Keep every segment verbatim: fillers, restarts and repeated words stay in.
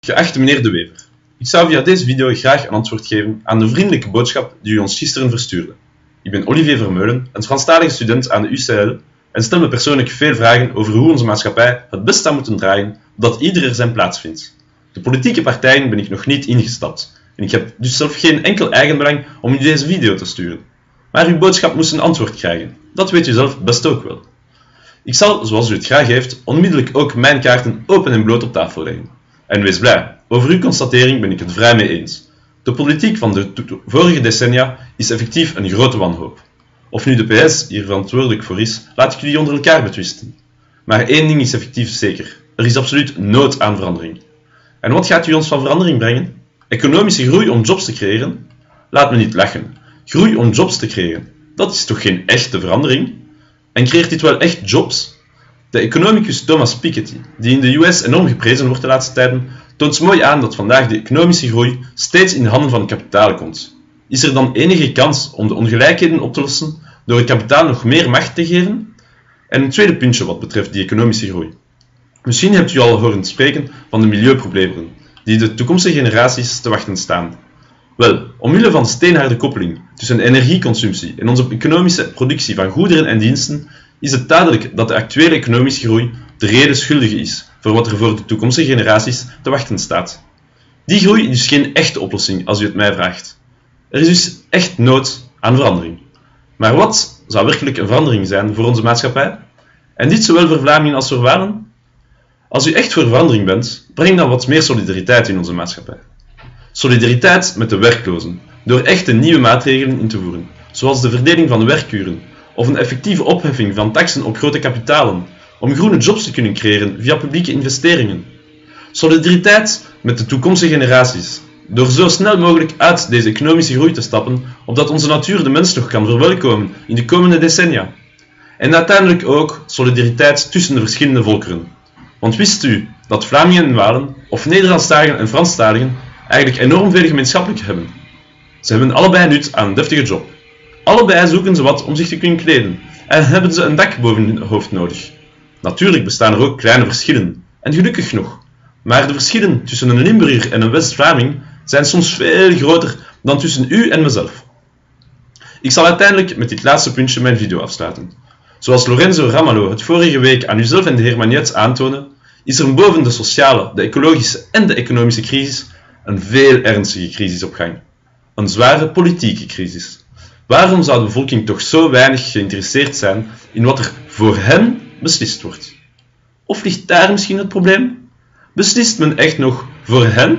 Geachte meneer De Wever, ik zou via deze video graag een antwoord geven aan de vriendelijke boodschap die u ons gisteren verstuurde. Ik ben Olivier Vermeulen, een Franstalige student aan de U C L en stel me persoonlijk veel vragen over hoe onze maatschappij het best zou moeten draaien, zodat iedereen zijn plaats vindt. De politieke partijen ben ik nog niet ingestapt en ik heb dus zelf geen enkel eigenbelang om u deze video te sturen. Maar uw boodschap moest een antwoord krijgen, dat weet u zelf best ook wel. Ik zal, zoals u het graag heeft, onmiddellijk ook mijn kaarten open en bloot op tafel leggen. En wees blij, over uw constatering ben ik het vrij mee eens. De politiek van de vorige decennia is effectief een grote wanhoop. Of nu de P S hier verantwoordelijk voor is, laat ik jullie onder elkaar betwisten. Maar één ding is effectief zeker, er is absoluut nood aan verandering. En wat gaat u ons van verandering brengen? Economische groei om jobs te creëren? Laat me niet lachen. Groei om jobs te creëren, dat is toch geen echte verandering? En creëert dit wel echt jobs? De economicus Thomas Piketty, die in de U S enorm geprezen wordt de laatste tijden, toont mooi aan dat vandaag de economische groei steeds in de handen van het kapitaal komt. Is er dan enige kans om de ongelijkheden op te lossen door het kapitaal nog meer macht te geven? En een tweede puntje wat betreft die economische groei. Misschien hebt u al horen spreken van de milieuproblemen die de toekomstige generaties te wachten staan. Wel, omwille van de steenharde koppeling tussen energieconsumptie en onze economische productie van goederen en diensten, is het duidelijk dat de actuele economische groei de reden schuldige is voor wat er voor de toekomstige generaties te wachten staat. Die groei is dus geen echte oplossing als u het mij vraagt. Er is dus echt nood aan verandering. Maar wat zou werkelijk een verandering zijn voor onze maatschappij? En dit zowel voor Vlamingen als voor Walen? Als u echt voor verandering bent, breng dan wat meer solidariteit in onze maatschappij. Solidariteit met de werklozen, door echte nieuwe maatregelen in te voeren, zoals de verdeling van werkuren, of een effectieve opheffing van taksen op grote kapitalen, om groene jobs te kunnen creëren via publieke investeringen. Solidariteit met de toekomstige generaties, door zo snel mogelijk uit deze economische groei te stappen, opdat onze natuur de mens nog kan verwelkomen in de komende decennia. En uiteindelijk ook solidariteit tussen de verschillende volkeren. Want wist u dat Vlamingen en Walen, of Nederlandstaligen en Franstaligen, eigenlijk enorm veel gemeenschappelijk hebben? Ze hebben allebei nut aan een deftige job. Allebei zoeken ze wat om zich te kunnen kleden en hebben ze een dak boven hun hoofd nodig. Natuurlijk bestaan er ook kleine verschillen, en gelukkig nog. Maar de verschillen tussen een Limburger en een West-Vlaming zijn soms veel groter dan tussen u en mezelf. Ik zal uiteindelijk met dit laatste puntje mijn video afsluiten. Zoals Lorenzo Ramalho het vorige week aan uzelf en de heer Magnet aantoonde, is er boven de sociale, de ecologische en de economische crisis een veel ernstige crisis op gang. Een zware politieke crisis. Waarom zou de bevolking toch zo weinig geïnteresseerd zijn in wat er voor hen beslist wordt? Of ligt daar misschien het probleem? Beslist men echt nog voor hen?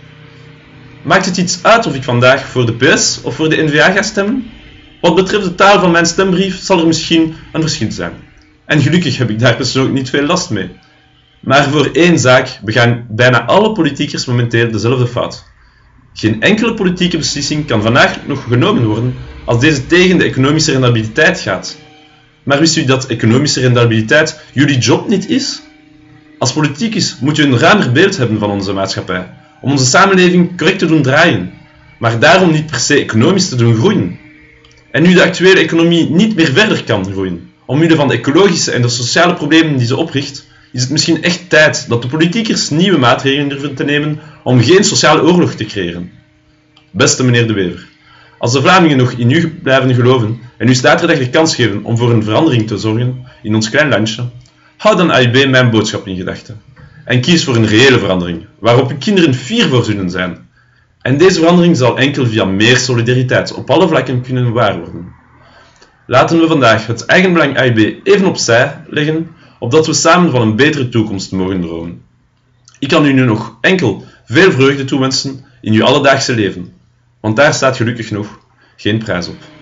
Maakt het iets uit of ik vandaag voor de P S of voor de N V A ga stemmen? Wat betreft de taal van mijn stembrief zal er misschien een verschil zijn. En gelukkig heb ik daar persoonlijk niet veel last mee. Maar voor één zaak begaan bijna alle politiekers momenteel dezelfde fout. Geen enkele politieke beslissing kan vandaag nog genomen worden als deze tegen de economische rendabiliteit gaat. Maar wist u dat economische rendabiliteit jullie job niet is? Als politicus moet u een ruimer beeld hebben van onze maatschappij, om onze samenleving correct te doen draaien, maar daarom niet per se economisch te doen groeien. En nu de actuele economie niet meer verder kan groeien, omwille van de ecologische en de sociale problemen die ze opricht, is het misschien echt tijd dat de politiekers nieuwe maatregelen durven te nemen om geen sociale oorlog te creëren. Beste meneer De Wever, als de Vlamingen nog in u blijven geloven en u zaterdag de kans geven om voor een verandering te zorgen in ons klein landje, houd dan A I B mijn boodschap in gedachten. En kies voor een reële verandering, waarop uw kinderen fier voor zullen zijn. En deze verandering zal enkel via meer solidariteit op alle vlakken kunnen waar worden. Laten we vandaag het eigenbelang A I B even opzij leggen, opdat we samen van een betere toekomst mogen dromen. Ik kan u nu nog enkel veel vreugde toewensen in uw alledaagse leven, want daar staat gelukkig nog geen prijs op.